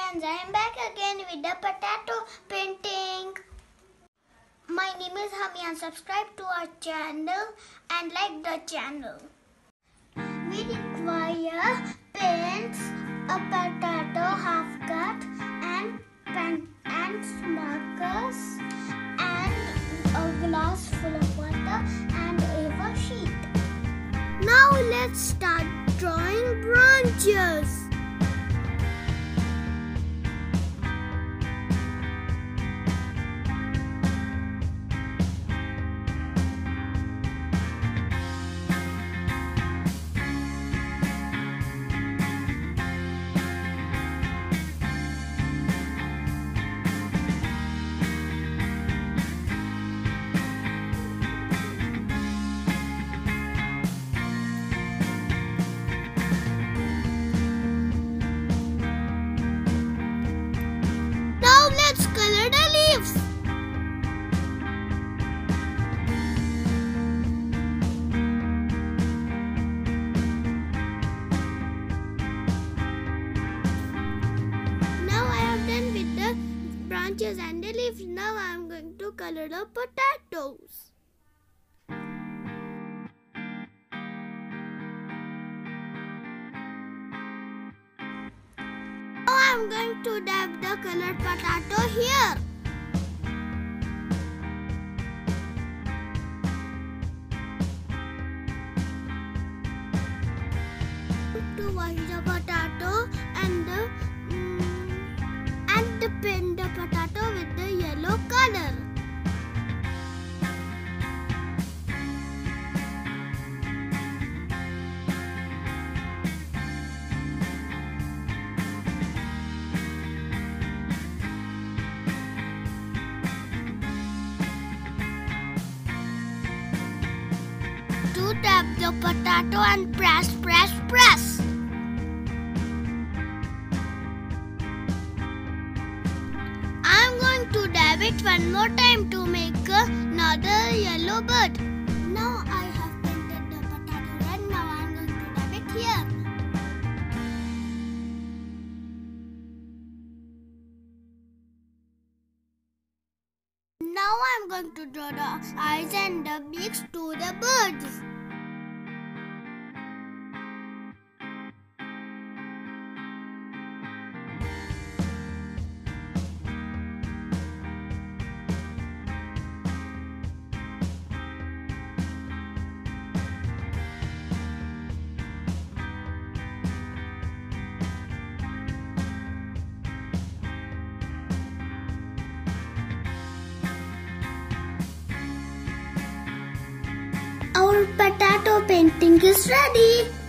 friends, I am back again with the potato painting. My name is Hami. Subscribe to our channel and like the channel. We require paints, a potato half cut, and pen and markers, and a glass full of water and A4 sheet. Now let's start drawing branches. Let's color the leaves. Now I have done with the branches and the leaves. Now I am going to color the potatoes. Now I am going to dab the colored potato here. To wash the potato and paint the potato with the yellow color. To tap the potato and press. I'm going to dab it one more time to make another yellow bird. Now I have painted the potato red. Now I'm going to dab it here. Now I'm going to draw the eyes and the beaks to the birds. Our potato painting is ready.